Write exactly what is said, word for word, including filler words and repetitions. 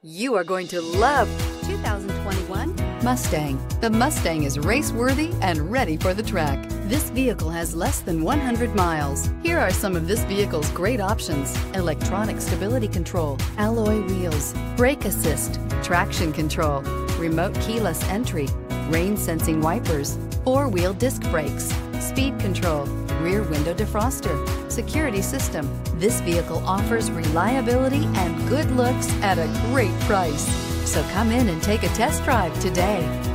You are going to love two thousand twenty-one Mustang. The Mustang is race-worthy and ready for the track. This vehicle has less than one hundred miles. Here are some of this vehicle's great options: electronic stability control, alloy wheels, brake assist, traction control, remote keyless entry, rain sensing wipers, four-wheel disc brakes, speed control, rear window defroster, security system. This vehicle offers reliability and good looks at a great price. So come in and take a test drive today.